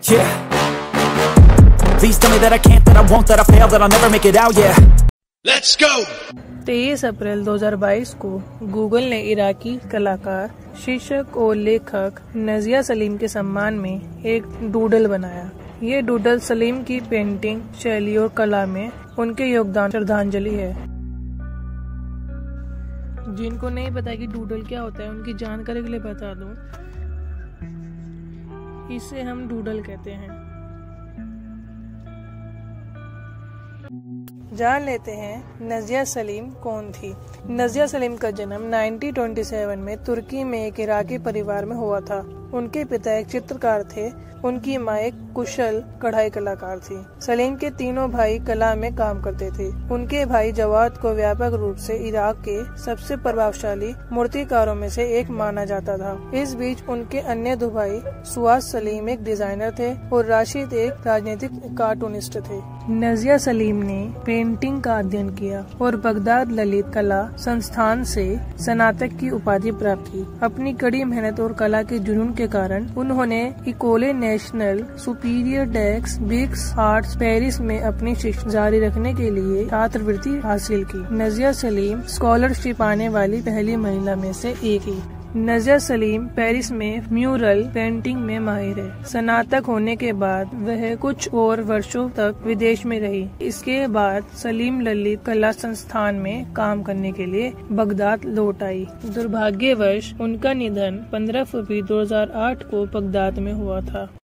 Yeah. Please tell me that I can't, that I won't, that I fail, that I'll never make it out. Yeah. Let's go. 23 अप्रैल 2022 को Google ने इराकी कलाकार, शीर्षक और लेखक nausea Salim के सम्मान में एक डूडल बनाया। ये डूडल सलीम की पेंटिंग शैली और कला में उनके योगदान श्रद्धांजलि है। जिनको नहीं पता कि डूडल क्या होता है, उनकी जानकारी के लिए बता दूं, इसे हम डूडल कहते हैं। जान लेते हैं नजिया सलीम कौन थी। नजिया सलीम का जन्म 1927 में तुर्की में एक इराकी परिवार में हुआ था। उनके पिता एक चित्रकार थे, उनकी माँ एक कुशल कढ़ाई कलाकार थी। सलीम के तीनों भाई कला में काम करते थे। उनके भाई जवाद को व्यापक रूप से इराक के सबसे प्रभावशाली मूर्तिकारों में से एक माना जाता था। इस बीच उनके अन्य दो भाई सुआद सलीम एक डिजाइनर थे और राशिद एक राजनीतिक कार्टूनिस्ट थे। नजिया सलीम ने पेंटिंग का अध्ययन किया और बगदाद ललित कला संस्थान से स्नातक की उपाधि प्राप्त की। अपनी कड़ी मेहनत और कला के जुनून के कारण उन्होंने Ecole Nationale Superieure des Beaux Arts Paris में अपनी शिक्षा जारी रखने के लिए छात्रवृत्ति हासिल की। नजिया सलीम स्कॉलरशिप पाने वाली पहली महिला में से एक ही। नजिया सलीम पेरिस में म्यूरल पेंटिंग में माहिर है। स्नातक होने के बाद वह कुछ और वर्षों तक विदेश में रही। इसके बाद सलीम ललित कला संस्थान में काम करने के लिए बगदाद लौट आई। दुर्भाग्यवश उनका निधन 15 फरवरी 2008 को बगदाद में हुआ था।